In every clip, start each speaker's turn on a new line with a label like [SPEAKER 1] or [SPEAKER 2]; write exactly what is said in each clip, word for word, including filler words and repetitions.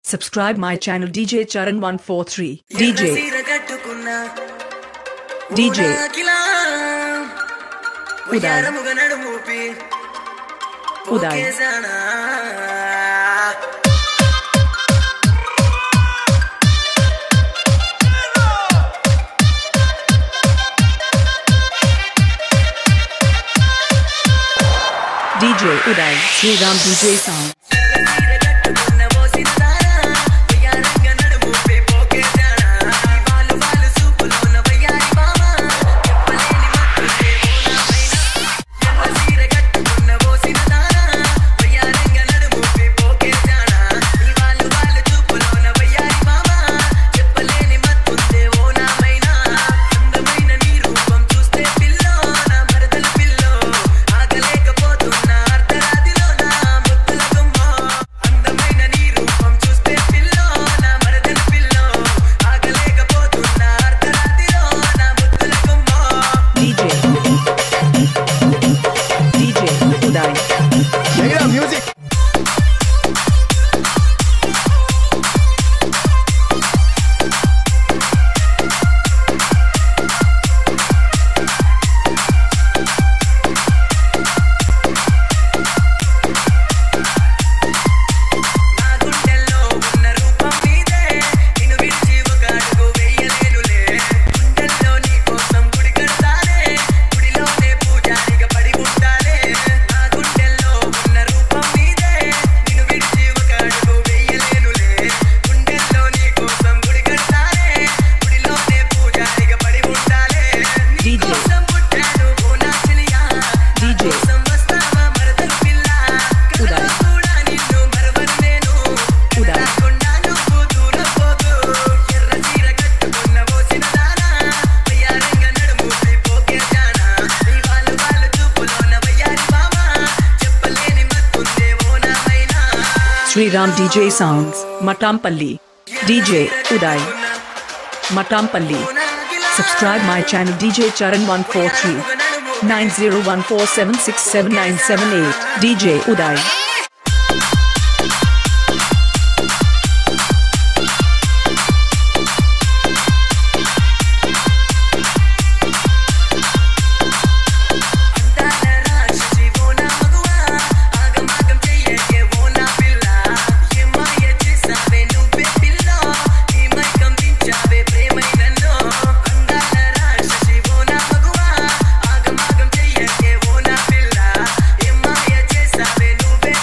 [SPEAKER 1] Subscribe my channel D J Charan one four three. D J D J Uday Uday D J Uday Sriram D J Sound. Sriram D J Sounds, Matampalli. D J Uday Matampalli. Subscribe my channel D J Charan one four three. nine zero one four seven six seven nine seven eight. D J Uday.
[SPEAKER 2] నువ్వే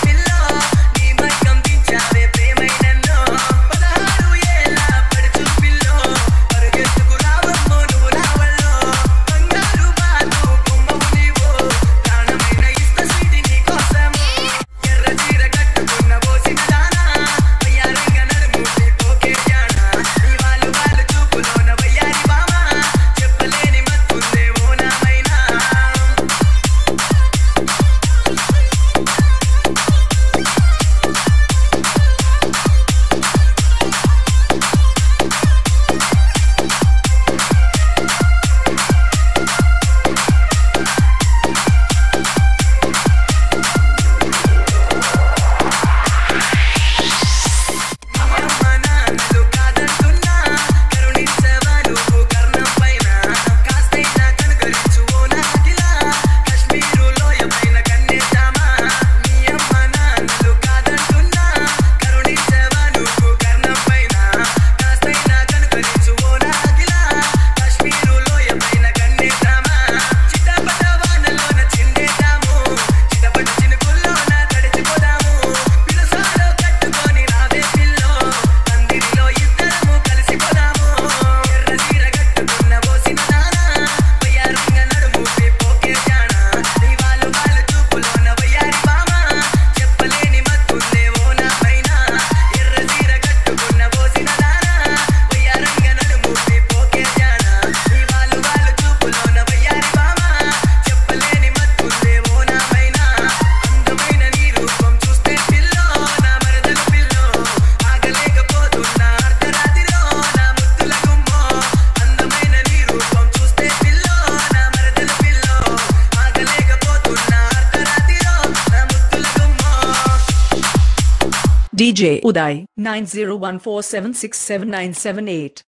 [SPEAKER 1] D J Uday nine zero one four seven six seven nine seven eight.